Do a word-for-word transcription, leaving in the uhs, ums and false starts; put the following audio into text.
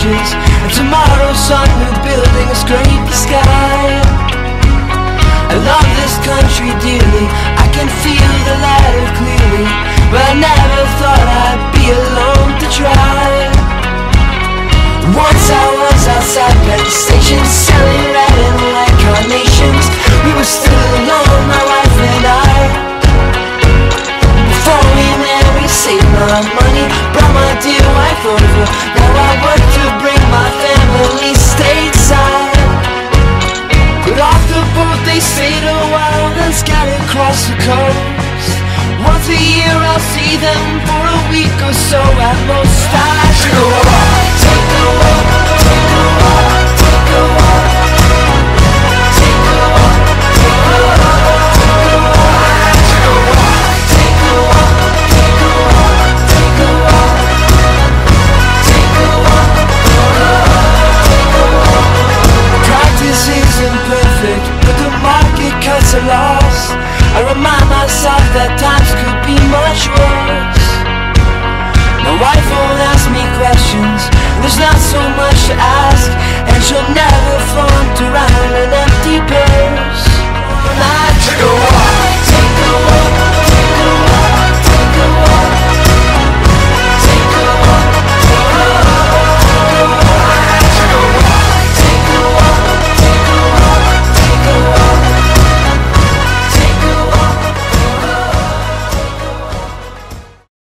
bridges, and tomorrow's sun new buildings scrape the sky. I love this country dearly, I can feel the ladder clearly, but I never thought I'd be alone to try. Once I was outside Penn Station, selling red and white carnations. We were still alone, my wife and I. Before we married, saved my money, brought my dear wife over. Now I work to bring my family stateside. But off the boat they stayed a while, then scattered across the coast. Once a year I'll see them for a week or so at most. I take a walk, take a walk, take a walk, take a walk, take a walk, take a walk, take a walk, take a walk, take a walk, take a walk, take a walk, take a walk. Practice isn't perfect, but the market cuts a loss. I remind myself that times could be much worse. My wife won't ask me questions, there's not so much to ask, and she'll never flaunt her